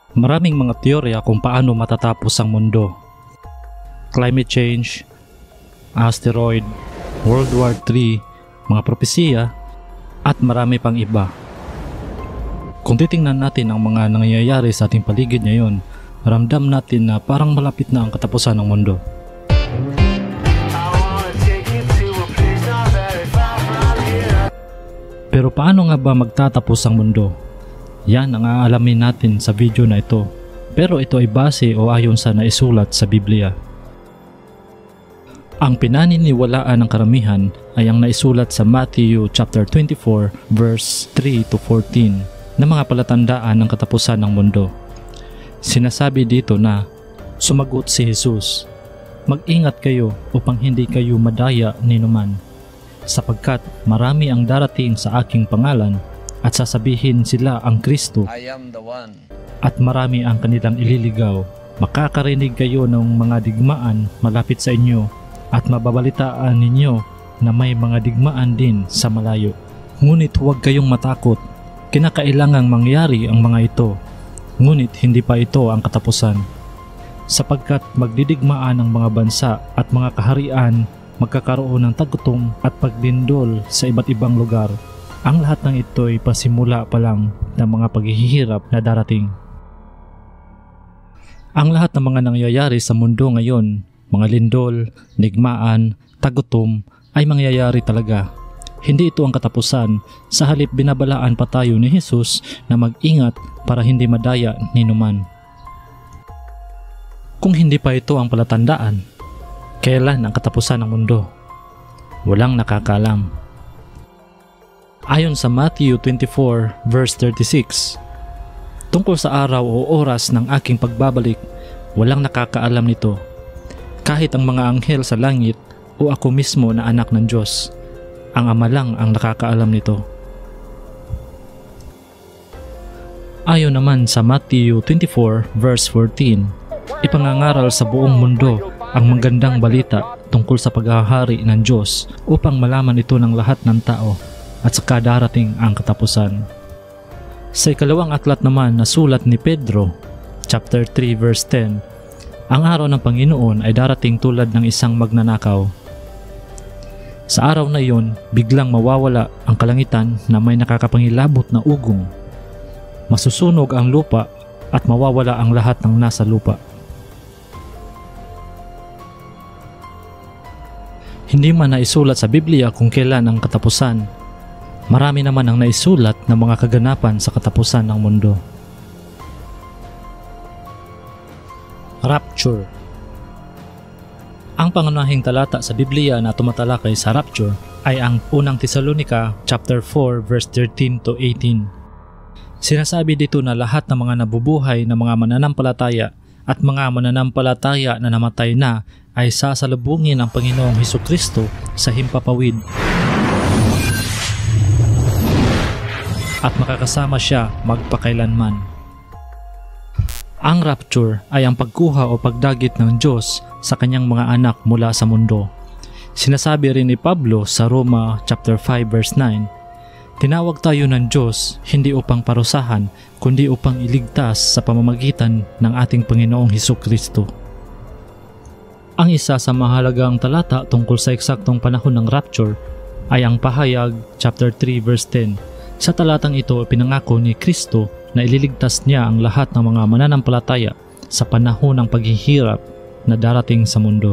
Maraming mga teorya kung paano matatapos ang mundo. Climate change, asteroid, World War III, mga propesiya, at marami pang iba. Kung titingnan natin ang mga nangyayari sa ating paligid ngayon, ramdam natin na parang malapit na ang katapusan ng mundo. Pero paano nga ba magtatapos ang mundo? Yan ang aalamin natin sa video na ito. Pero ito ay base o ayon sa naisulat sa Biblia. Ang pinaniniwalaan ng karamihan ay ang naisulat sa Matthew chapter 24 verse 3 to 14 na mga palatandaan ng katapusan ng mundo. Sinasabi dito na, sumagot si Jesus, "Mag-ingat kayo upang hindi kayo madaya ninuman, sapagkat marami ang darating sa aking pangalan at sasabihin sila ang Kristo, I am the one. At marami ang kanilang ililigaw. Makakarinig kayo ng mga digmaan malapit sa inyo at mababalitaan ninyo na may mga digmaan din sa malayo. Ngunit huwag kayong matakot. Kinakailangang mangyari ang mga ito. Ngunit hindi pa ito ang katapusan. Sapagkat magdidigmaan ang mga bansa at mga kaharian, magkakaroon ng tagutom at paglindol sa iba't ibang lugar. Ang lahat ng ito ay pasimula pa lang ng mga paghihirap na darating. Ang lahat ng mga nangyayari sa mundo ngayon, mga lindol, digmaan, tagutom, ay mangyayari talaga. Hindi ito ang katapusan, sa halip binabalaan pa tayo ni Jesus na mag-ingat para hindi madaya ninuman. Kung hindi pa ito ang palatandaan, kailan ang katapusan ng mundo? Walang nakakaalam. Ayon sa Matthew 24 verse 36, tungkol sa araw o oras ng aking pagbabalik, walang nakakaalam nito, kahit ang mga anghel sa langit o ako mismo na anak ng Diyos. Ang Ama lang ang nakakaalam nito. Ayon naman sa Matthew 24 verse 14, ipangangaral sa buong mundo ang magandang balita tungkol sa paghahari ng Diyos upang malaman ito ng lahat ng tao at saka darating ang katapusan. Sa ikalawang aklat naman na sulat ni Pedro, chapter 3 verse 10, ang araw ng Panginoon ay darating tulad ng isang magnanakaw. Sa araw na iyon, biglang mawawala ang kalangitan na may nakakapangilabot na ugong. Masusunog ang lupa at mawawala ang lahat ng nasa lupa. Hindi man naisulat sa Biblia kung kailan ang katapusan. Marami naman ang naisulat ng mga kaganapan sa katapusan ng mundo. Rapture. Ang pangunahing talata sa Biblia na tumatalakay sa rapture ay ang unang Tesalonica chapter 4 verse 13 to 18. Sinasabi dito na lahat ng mga nabubuhay na mga mananampalataya at mga mananampalataya na namatay na ay sasalubungin ang Panginoong Hesukristo sa himpapawid at makakasama siya magpakailanman. Ang rapture ay ang pagkuha o pagdagit ng Diyos sa kanyang mga anak mula sa mundo. Sinasabi rin ni Pablo sa Roma chapter 5 verse 9, tinawag tayo ng Diyos hindi upang parusahan kundi upang iligtas sa pamamagitan ng ating Panginoong Hesukristo. Ang isa sa mahalagang talata tungkol sa eksaktong panahon ng rapture ay ang Pahayag chapter 3 verse 10. Sa talatang ito, pinangako ni Kristo na ililigtas niya ang lahat ng mga mananampalataya sa panahon ng paghihirap na darating sa mundo.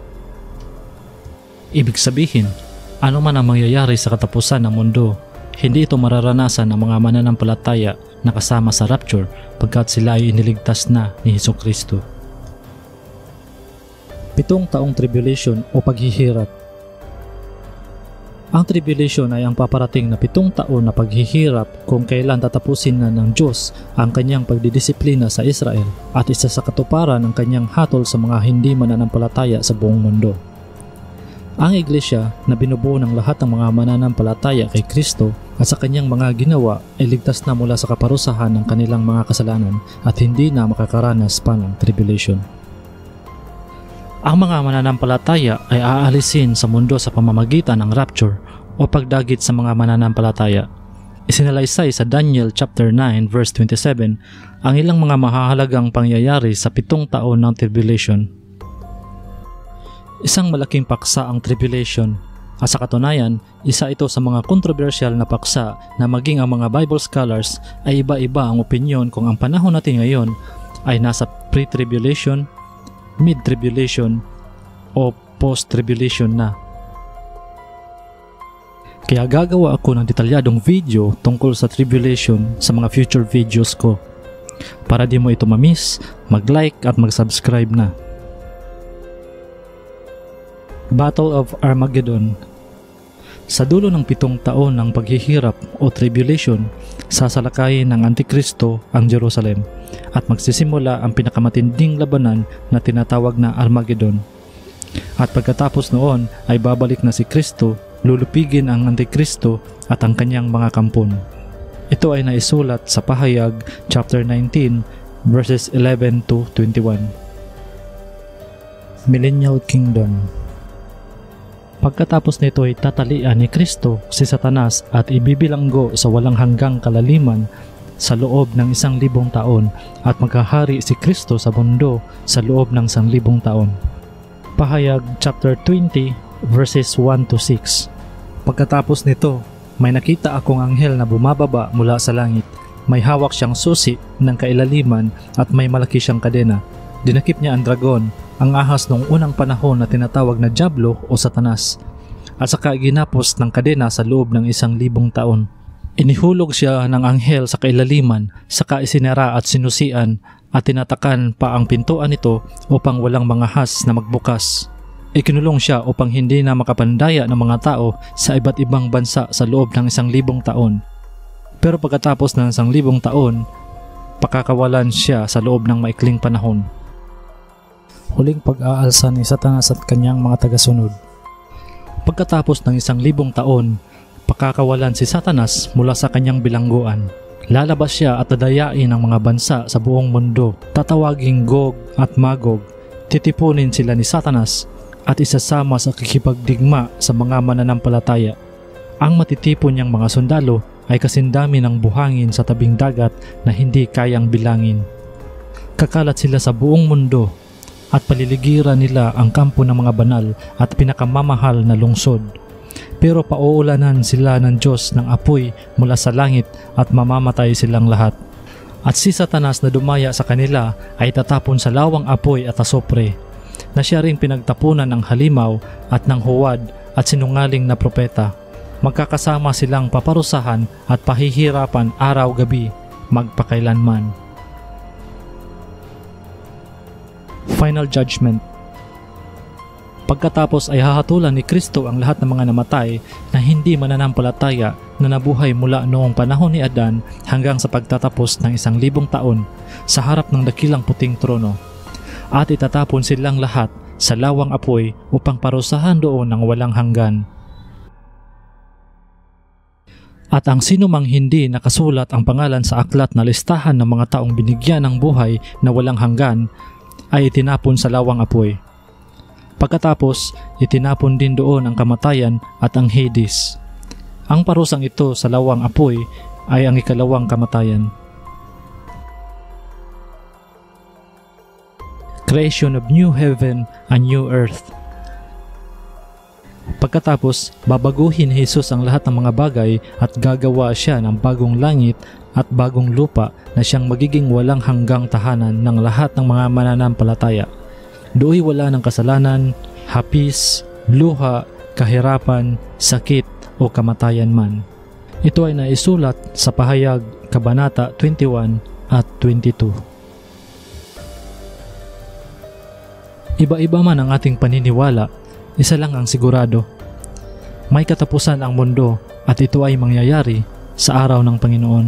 Ibig sabihin, ano man ang mangyayari sa katapusan ng mundo, hindi ito mararanasan ng mga mananampalataya na kasama sa rapture pagkat sila ay iniligtas na ni Hesukristo. 7 taong tribulation o paghihirap. Ang tribulation ay ang paparating na 7 taon na paghihirap kung kailan tatapusin na ng Diyos ang kanyang pagdidisiplina sa Israel at isa sa katuparan ng kanyang hatol sa mga hindi mananampalataya sa buong mundo. Ang iglesia na binubuo ng lahat ng mga mananampalataya kay Kristo at sa kanyang mga ginawa ay ligtas na mula sa kaparusahan ng kanilang mga kasalanan at hindi na makakaranas pa ng tribulation. Ang mga mananampalataya ay aalisin sa mundo sa pamamagitan ng rapture o pagdagit sa mga mananampalataya. Isinalaysay sa Daniel chapter 9 verse 27 ang ilang mga mahahalagang pangyayari sa 7 taon ng tribulation. Isang malaking paksa ang tribulation, at sa katunayan, isa ito sa mga kontrobersyal na paksa na maging ang mga Bible scholars ay iba-iba ang opinyon kung ang panahon natin ngayon ay nasa pre-tribulation, mid-tribulation o post-tribulation na. Kaya gagawa ako ng detalyadong video tungkol sa tribulation sa mga future videos ko. Para di mo ito ma-miss, mag-like at mag-subscribe na. Battle of Armageddon. Sa dulo ng 7 taon ng paghihirap o tribulation, sasalakayin ng Antikristo ang Jerusalem at magsisimula ang pinakamatinding labanan na tinatawag na Armageddon. At pagkatapos noon ay babalik na si Kristo, lulupigin ang Antikristo at ang kanyang mga kampon. Ito ay naisulat sa Pahayag chapter 19 verses 11 to 21. Millennial Kingdom. Pagkatapos nito ay tatalian ni Kristo si Satanas at ibibilanggo sa walang hanggang kalaliman sa loob ng 1,000 taon at magkahari si Kristo sa mundo sa loob ng 1,000 taon. Pahayag chapter 20 verses 1 to 6. Pagkatapos nito, may nakita akong anghel na bumababa mula sa langit. May hawak siyang susi ng kailaliman at may malaki siyang kadena. Dinakip niya ang dragon, ang ahas noong unang panahon na tinatawag na Diablo o Satanas, at saka ginapos ng kadena sa loob ng 1,000 taon. Inihulog siya ng anghel sa kailaliman, saka isinara at sinusian at tinatakan pa ang pintuan nito upang walang mga ahas na magbukas. Ikinulong siya upang hindi na makapandaya ng mga tao sa iba't ibang bansa sa loob ng 1,000 taon. Pero pagkatapos ng 1,000 taon, pakakawalan siya sa loob ng maikling panahon. Huling pag-aalsa ni Satanas at kanyang mga tagasunod. Pagkatapos ng 1,000 taon, pakakawalan si Satanas mula sa kanyang bilangguan. Lalabas siya at dadayain ang mga bansa sa buong mundo. Tatawaging Gog at Magog. Titipunin sila ni Satanas at isasama sa kikipagdigma sa mga mananampalataya. Ang matitipon niyang mga sundalo ay kasindami ng buhangin sa tabing dagat na hindi kayang bilangin. Kakalat sila sa buong mundo at paliligiran nila ang kampo ng mga banal at pinakamamahal na lungsod. Pero pauulanan sila ng Diyos ng apoy mula sa langit at mamamatay silang lahat. At si Satanas na dumaya sa kanila ay tatapon sa lawang apoy at asopre, na siya rin pinagtapunan ng halimaw at ng huwad at sinungaling na propeta. Magkakasama silang paparusahan at pahihirapan araw-gabi, magpakailanman. Final Judgment. Pagkatapos ay hahatulan ni Kristo ang lahat ng mga namatay na hindi mananampalataya na nabuhay mula noong panahon ni Adan hanggang sa pagtatapos ng 1,000 taon sa harap ng dakilang puting trono. At itatapon silang lahat sa lawang apoy upang parusahan doon ng walang hanggan. At ang sinumang hindi nakasulat ang pangalan sa aklat na listahan ng mga taong binigyan ng buhay na walang hanggan ay itinapon sa lawang apoy. Pagkatapos, itinapon din doon ang kamatayan at ang Hades. Ang parusang ito sa lawang apoy ay ang ikalawang kamatayan. Creation of new heaven and new earth. Pagkatapos, babaguhin ni Jesus ang lahat ng mga bagay at gagawa siya ng bagong langit at bagong lupa na siyang magiging walang hanggang tahanan ng lahat ng mga mananampalataya. Dooy wala ng kasalanan, hapis, luha, kahirapan, sakit o kamatayan man. Ito ay naisulat sa Pahayag Kabanata 21 at 22. Iba-iba man ang ating paniniwala, isa lang ang sigurado. May katapusan ang mundo at ito ay mangyayari sa araw ng Panginoon.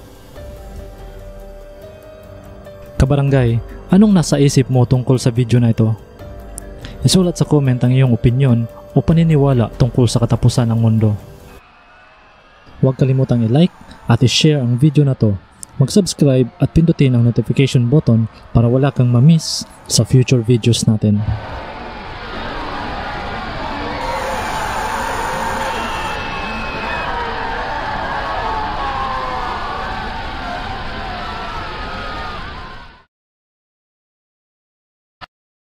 Kabarangay, anong nasa isip mo tungkol sa video na ito? Isulat sa comment ang iyong opinyon o paniniwala tungkol sa katapusan ng mundo. Huwag kalimutang i-like at i-share ang video na to. Mag-subscribe at pindutin ang notification button para wala kang ma-miss sa future videos natin.